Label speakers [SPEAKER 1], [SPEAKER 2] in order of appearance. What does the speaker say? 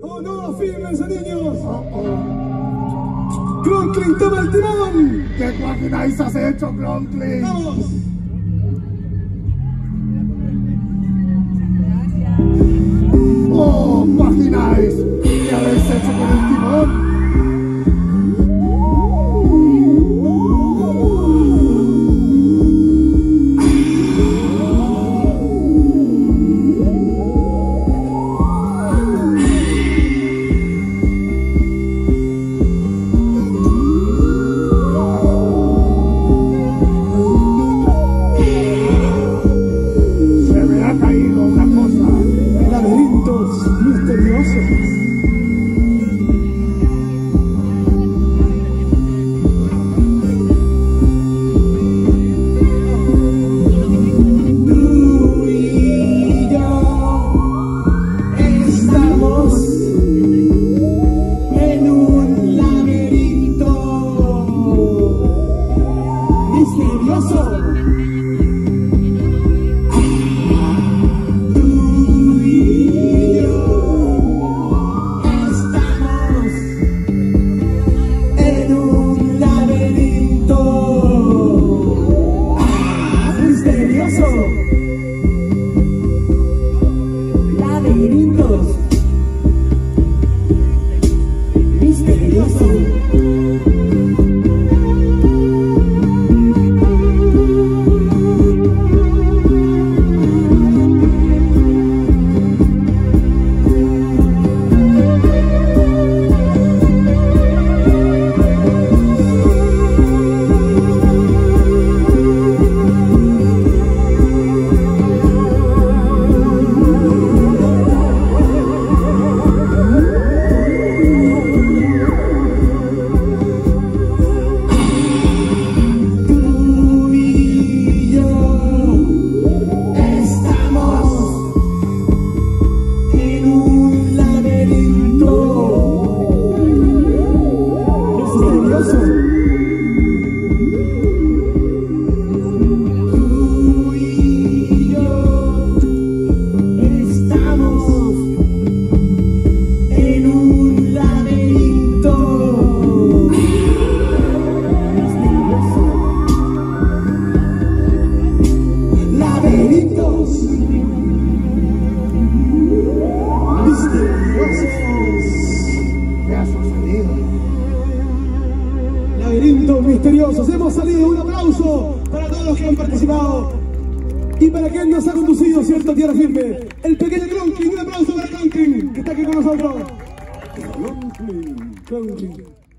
[SPEAKER 1] ¡Oh no! ¡Fíjense, niños! ¡Cronklin, toma el timón!
[SPEAKER 2] ¿Qué Guajináis has hecho, Cronklin?
[SPEAKER 1] ¡Vamos!
[SPEAKER 2] ¡Oh, Guajináis! ¿Qué habéis hecho con el timón?
[SPEAKER 1] Laberintos misteriosos. Hemos salido. Un aplauso para todos los que han participado y para quien nos ha conducido, ¿cierto? Tierra firme. El pequeño Cronklin. Un aplauso para Cronklin, que está aquí con nosotros. Cronklin.